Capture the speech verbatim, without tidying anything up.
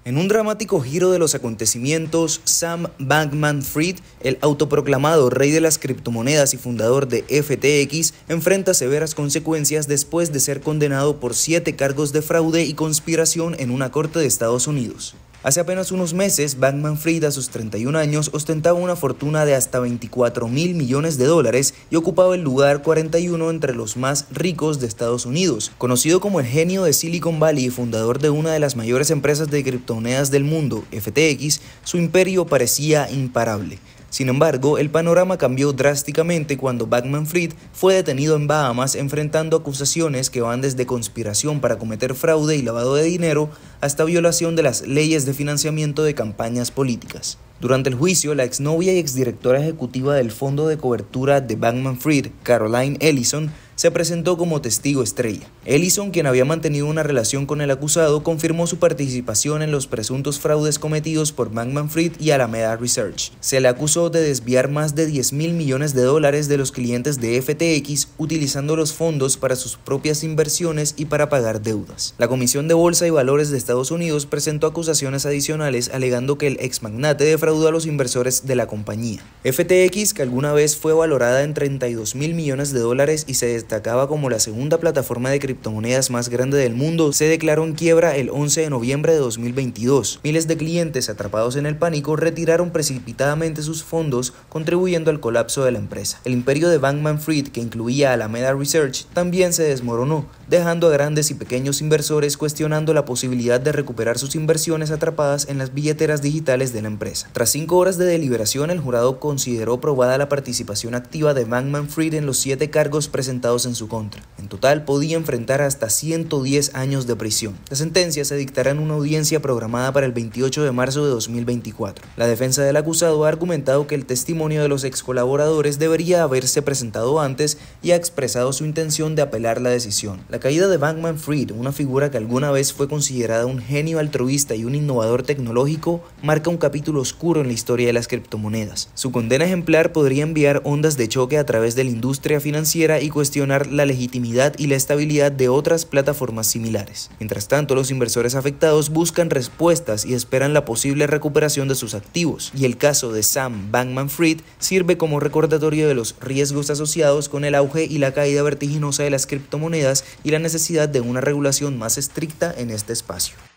En un dramático giro de los acontecimientos, Sam Bankman-Fried, el autoproclamado rey de las criptomonedas y fundador de F T X, enfrenta severas consecuencias después de ser condenado por siete cargos de fraude y conspiración en una corte de Estados Unidos. Hace apenas unos meses, Bankman-Fried, a sus treinta y un años, ostentaba una fortuna de hasta veinticuatro mil millones de dólares y ocupaba el lugar cuarenta y uno entre los más ricos de Estados Unidos. Conocido como el genio de Silicon Valley y fundador de una de las mayores empresas de criptomonedas del mundo, F T X, su imperio parecía imparable. Sin embargo, el panorama cambió drásticamente cuando Bankman-Fried fue detenido en Bahamas enfrentando acusaciones que van desde conspiración para cometer fraude y lavado de dinero hasta violación de las leyes de financiamiento de campañas políticas. Durante el juicio, la exnovia y exdirectora ejecutiva del fondo de cobertura de Bankman-Fried, Caroline Ellison, se presentó como testigo estrella. Ellison, quien había mantenido una relación con el acusado, confirmó su participación en los presuntos fraudes cometidos por Bankman-Fried y Alameda Research. Se le acusó de desviar más de diez mil millones de dólares de los clientes de F T X utilizando los fondos para sus propias inversiones y para pagar deudas. La Comisión de Bolsa y Valores de Estados Unidos presentó acusaciones adicionales alegando que el exmagnate defraudó a los inversores de la compañía. F T X, que alguna vez fue valorada en treinta y dos mil millones de dólares y se destacaba como la segunda plataforma de criptomonedas más grande del mundo, se declaró en quiebra el once de noviembre de dos mil veintidós. Miles de clientes atrapados en el pánico retiraron precipitadamente sus fondos, contribuyendo al colapso de la empresa. El imperio de Bankman-Fried, que incluía Alameda Research, también se desmoronó, dejando a grandes y pequeños inversores cuestionando la posibilidad de recuperar sus inversiones atrapadas en las billeteras digitales de la empresa. Tras cinco horas de deliberación, el jurado consideró probada la participación activa de Bankman-Fried en los siete cargos presentados en su contra. En total, podía enfrentar hasta ciento diez años de prisión. La sentencia se dictará en una audiencia programada para el veintiocho de marzo de dos mil veinticuatro. La defensa del acusado ha argumentado que el testimonio de los ex colaboradores debería haberse presentado antes y ha expresado su intención de apelar la decisión. La caída de Bankman-Fried, una figura que alguna vez fue considerada un genio altruista y un innovador tecnológico, marca un capítulo oscuro en la historia de las criptomonedas. Su condena ejemplar podría enviar ondas de choque a través de la industria financiera y cuestionar la legitimidad y la estabilidad de otras plataformas similares. Mientras tanto, los inversores afectados buscan respuestas y esperan la posible recuperación de sus activos, y el caso de Sam Bankman-Fried sirve como recordatorio de los riesgos asociados con el auge y la caída vertiginosa de las criptomonedas y la necesidad de una regulación más estricta en este espacio.